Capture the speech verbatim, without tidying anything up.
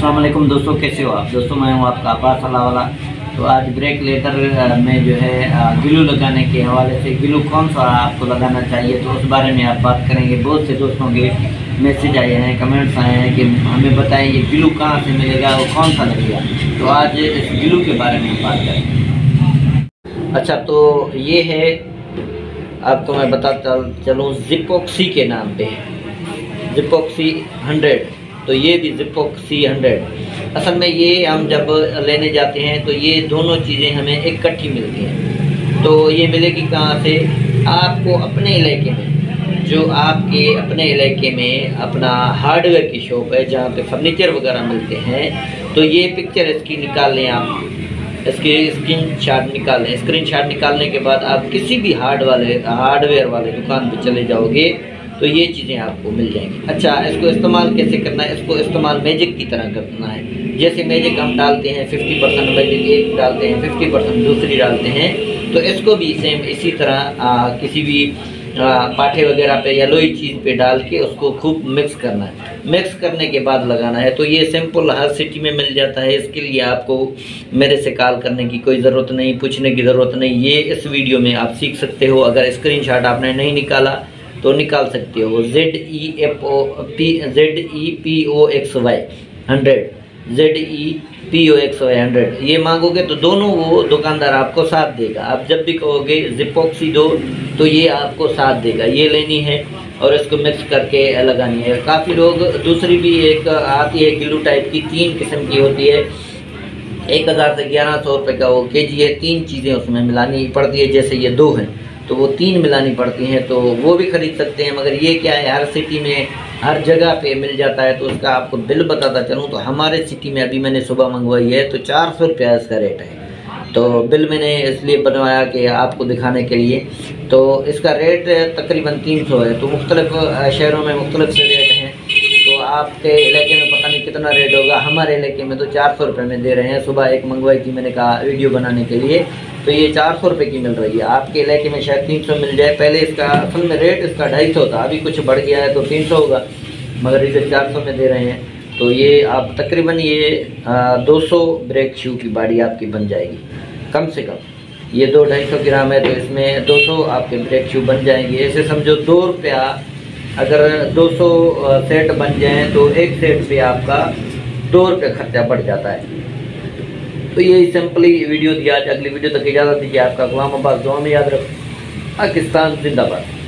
अस्सलाम वालेकुम दोस्तों, कैसे हो आप दोस्तों। मैं हूं आपका अब्बास अल्लाह वाला। तो आज ब्रेक लेटर में जो है ग्लू लगाने के हवाले से ग्लू कौन सा आपको लगाना चाहिए तो उस बारे में आप बात करेंगे। बहुत से दोस्तों के मैसेज आए हैं, कमेंट्स आए हैं कि हमें बताएं ये ग्लू कहाँ से मिलेगा और कौन सा लगेगा। तो आज इस ग्लू के बारे में बात करेंगे। अच्छा, तो ये है, आपको मैं बताता चलूँ, जिपॉक्सी के नाम पे है, जिपॉक्सी हंड्रेड। तो ये भी जिपॉक्सी हंड्रेड। असल में ये हम जब लेने जाते हैं तो ये दोनों चीज़ें हमें इकट्ठी मिलती हैं। तो ये मिलेगी कहाँ से? आपको अपने इलाके में, जो आपके अपने इलाके में अपना हार्डवेयर की शॉप है जहाँ पे फर्नीचर वगैरह मिलते हैं, तो ये पिक्चर इसकी निकाल लें आप, इसकी स्क्रीन शॉट निकाल लें। स्क्रीन शॉट निकालने के बाद आप किसी भी हार्ड वाले हार्डवेयर वाले दुकान पे चले जाओगे तो ये चीज़ें आपको मिल जाएंगी। अच्छा, इसको इस्तेमाल कैसे करना है? इसको इस्तेमाल मैजिक की तरह करना है। जैसे मैजिक हम डालते हैं फिफ्टी परसेंट मैजिक एक डालते हैं, फिफ्टी परसेंट दूसरी डालते हैं, तो इसको भी सेम इसी तरह आ, किसी भी आ, पाठे वगैरह पे या लोई चीज़ पे डाल के उसको खूब मिक्स करना है। मिक्स करने के बाद लगाना है। तो ये सिंपल हर सिटी में मिल जाता है। इसके लिए आपको मेरे से कॉल करने की कोई ज़रूरत नहीं, पूछने की ज़रूरत नहीं। ये इस वीडियो में आप सीख सकते हो। अगर स्क्रीनशॉट आपने नहीं निकाला तो निकाल सकते हो। Z E F O P Z E P O X Y hundred, Z E P O X Y hundred, ये मांगोगे तो दोनों वो दुकानदार आपको साथ देगा। आप जब भी कहोगे जिपॉक्सी दो तो ये आपको साथ देगा। ये लेनी है और इसको मिक्स करके लगानी है। काफ़ी लोग दूसरी भी एक आती है ग्लू टाइप की, तीन किस्म की होती है, एक हज़ार से ग्यारह सौ रुपये का वो के जी है। तीन चीज़ें उसमें मिलानी पड़ती है, जैसे ये दो हैं तो वो तीन मिलानी पड़ती हैं, तो वो भी ख़रीद सकते हैं। मगर ये क्या है, हर सिटी में हर जगह पे मिल जाता है। तो उसका आपको बिल बताता चलूँ तो हमारे सिटी में अभी मैंने सुबह मंगवाई है तो चार सौ रुपया इसका रेट है। तो बिल मैंने इसलिए बनवाया कि आपको दिखाने के लिए। तो इसका रेट तकरीबन तीन सौ है। तो मुख्तलिफ शहरों में मुख्तलिफ से रेट हैं। तो आपके इलाके में पता नहीं कितना रेट होगा। हमारे इलाके में तो चार सौ रुपये में दे रहे हैं। सुबह एक मंगवाई थी मैंने कहा वीडियो बनाने के लिए, तो ये चार सौ रुपये की मिल रही है। आपके इलाके में शायद तीन सौ मिल जाए। पहले इसका असल में रेट इसका ढाई सौ था, अभी कुछ बढ़ गया है तो तीन सौ होगा, मगर इसे चार सौ में दे रहे हैं। तो ये आप तकरीबन ये दो सौ ब्रेक शू की बाड़ी आपकी बन जाएगी कम से कम। ये दो ढाई सौ ग्राम है तो इसमें दो सौ आपके ब्रेक शू बन जाएंगे। ऐसे समझो दो रुपया, अगर दो सौ सेट बन जाएँ तो एक सेट पे आपका दो रुपये खर्चा बढ़ जाता है। तो ये सिंपली वीडियो दिया। आज अगली वीडियो तक इजाज़त दीजिए। आपका गुलाम अब्बास, दुआ में याद रखो। पाकिस्तान जिंदाबाद।